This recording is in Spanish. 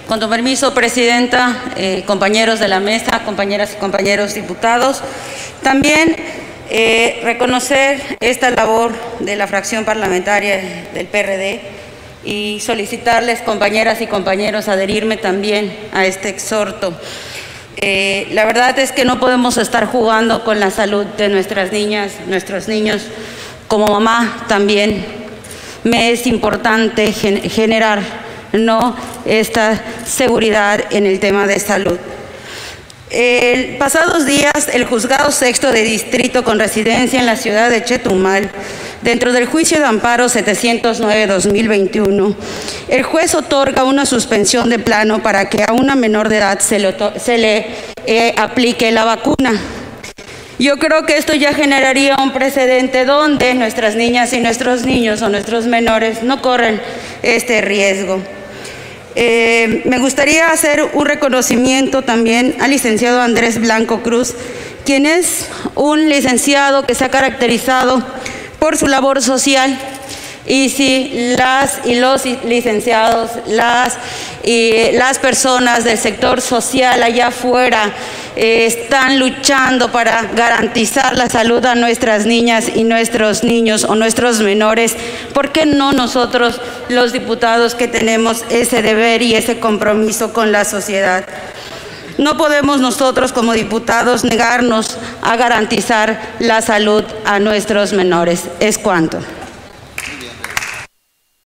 Con tu permiso, Presidenta, compañeros de la mesa, compañeras y compañeros diputados, también reconocer esta labor de la fracción parlamentaria del PRD y solicitarles, compañeras y compañeros, adherirme también a este exhorto. La verdad es que no podemos estar jugando con la salud de nuestras niñas, nuestros niños. Como mamá también me es importante generar esta seguridad en el tema de salud. Pasados días, el Juzgado Sexto de Distrito con residencia en la ciudad de Chetumal, dentro del juicio de amparo 709-2021, el juez otorga una suspensión de plano para que a una menor de edad se le aplique la vacuna. Yo creo que esto ya generaría un precedente donde nuestras niñas y nuestros niños o nuestros menores no corren este riesgo. Me gustaría hacer un reconocimiento también al licenciado Andrés Blanco Cruz, quien es un licenciado que se ha caracterizado por su labor social. Y si las y los licenciados, las personas del sector social allá afuera están luchando para garantizar la salud a nuestras niñas y nuestros niños o nuestros menores, ¿por qué no nosotros, los diputados, que tenemos ese deber y ese compromiso con la sociedad? No podemos nosotros como diputados negarnos a garantizar la salud a nuestros menores. Es cuanto.